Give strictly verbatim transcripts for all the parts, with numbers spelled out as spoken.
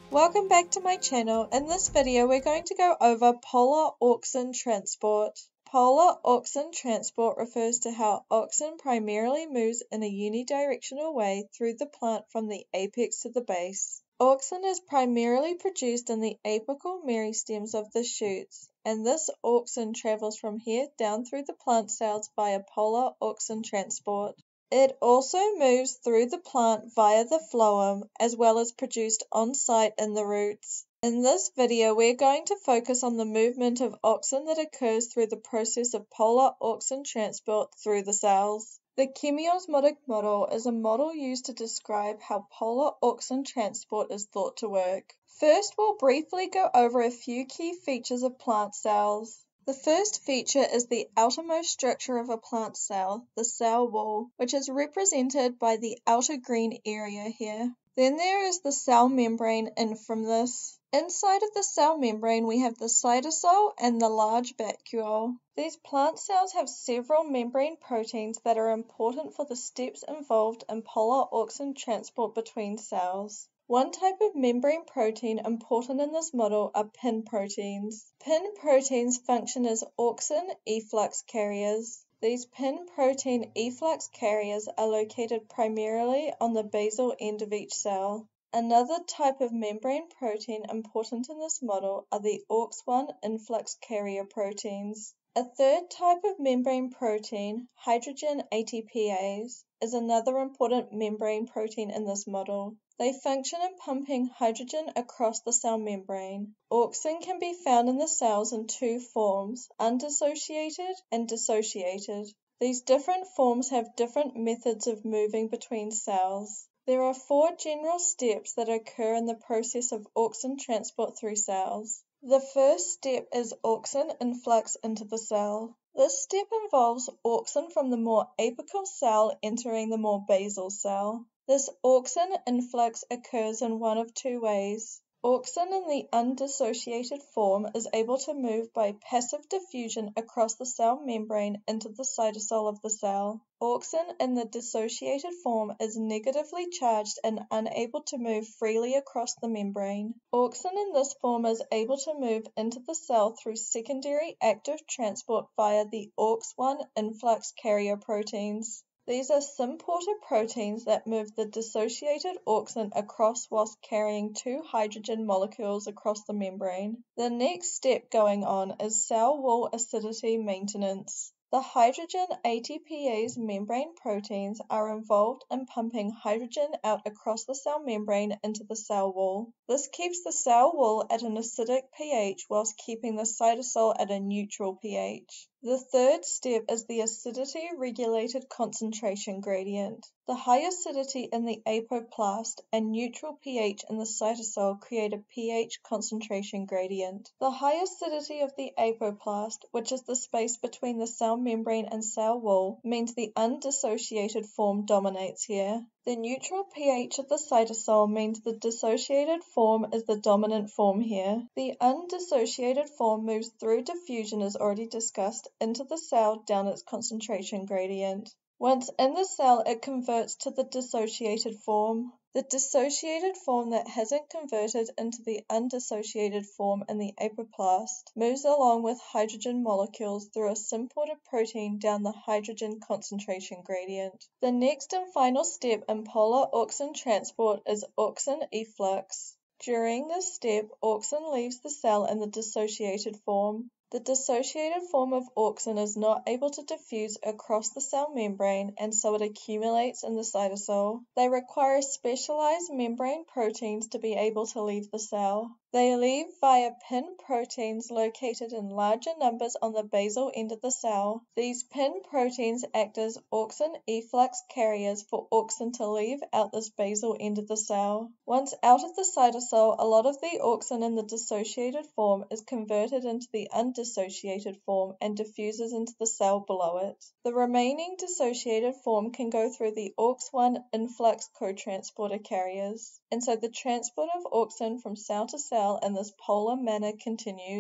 Welcome back to my channel. In this video, we're going to go over polar auxin transport. Polar auxin transport refers to how auxin primarily moves in a unidirectional way through the plant from the apex to the base. Auxin is primarily produced in the apical meristems of the shoots, and this auxin travels from here down through the plant cells via polar auxin transport. It also moves through the plant via the phloem, as well as produced on-site in the roots. In this video, we're going to focus on the movement of auxin that occurs through the process of polar auxin transport through the cells. The chemiosmotic model is a model used to describe how polar auxin transport is thought to work. First, we'll briefly go over a few key features of plant cells. The first feature is the outermost structure of a plant cell, the cell wall, which is represented by the outer green area here. Then there is the cell membrane in from this. Inside of the cell membrane we have the cytosol and the large vacuole. These plant cells have several membrane proteins that are important for the steps involved in polar auxin transport between cells. One type of membrane protein important in this model are pin proteins. Pin proteins function as auxin efflux carriers. These pin protein efflux carriers are located primarily on the basal end of each cell. Another type of membrane protein important in this model are the A U X one influx carrier proteins. A third type of membrane protein, hydrogen A T P As, is another important membrane protein in this model. They function in pumping hydrogen across the cell membrane. Auxin can be found in the cells in two forms, undissociated and dissociated. These different forms have different methods of moving between cells. There are four general steps that occur in the process of auxin transport through cells. The first step is auxin influx into the cell. This step involves auxin from the more apical cell entering the more basal cell. This auxin influx occurs in one of two ways. Auxin in the undissociated form is able to move by passive diffusion across the cell membrane into the cytosol of the cell. Auxin in the dissociated form is negatively charged and unable to move freely across the membrane. Auxin in this form is able to move into the cell through secondary active transport via the A U X one influx carrier proteins. These are symporter proteins that move the dissociated auxin across whilst carrying two hydrogen molecules across the membrane. The next step going on is cell wall acidity maintenance. The hydrogen A T P As membrane proteins are involved in pumping hydrogen out across the cell membrane into the cell wall. This keeps the cell wall at an acidic pH whilst keeping the cytosol at a neutral pH. The third step is the acidity-regulated concentration gradient. The high acidity in the apoplast and neutral pH in the cytosol create a pH concentration gradient. The high acidity of the apoplast, which is the space between the cell membrane and cell wall, means the undissociated form dominates here. The neutral pH of the cytosol means the dissociated form is the dominant form here. The undissociated form moves through diffusion, as already discussed, into the cell down its concentration gradient. Once in the cell, it converts to the dissociated form. The dissociated form that hasn't converted into the undissociated form in the apoplast moves along with hydrogen molecules through a symporter protein down the hydrogen concentration gradient. The next and final step in polar auxin transport is auxin efflux. During this step, auxin leaves the cell in the dissociated form. The dissociated form of auxin is not able to diffuse across the cell membrane, and so it accumulates in the cytosol. They require specialized membrane proteins to be able to leave the cell. They leave via pin proteins located in larger numbers on the basal end of the cell. These pin proteins act as auxin efflux carriers for auxin to leave out this basal end of the cell. Once out of the cytosol, a lot of the auxin in the dissociated form is converted into the undissociated form and diffuses into the cell below it. The remaining dissociated form can go through the A U X one influx cotransporter carriers, and so the transport of auxin from cell to cell in this polar manner continues.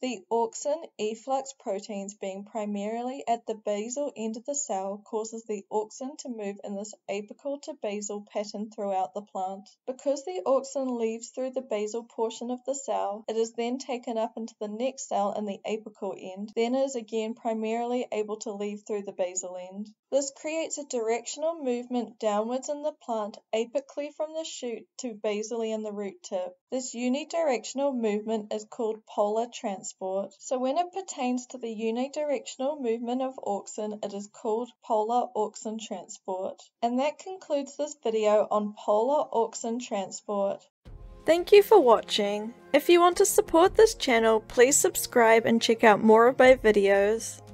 The auxin efflux proteins being primarily at the basal end of the cell causes the auxin to move in this apical to basal pattern throughout the plant. Because the auxin leaves through the basal portion of the cell, it is then taken up into the next cell in the apical end, then is again primarily able to leave through the basal end. This creates a directional movement downwards in the plant apically from the shoot to basally in the root tip. This unidirectional movement is called polar transport. So when it pertains to the unidirectional movement of auxin, it is called polar auxin transport. And that concludes this video on polar auxin transport. Thank you for watching. If you want to support this channel, please subscribe and check out more of my videos.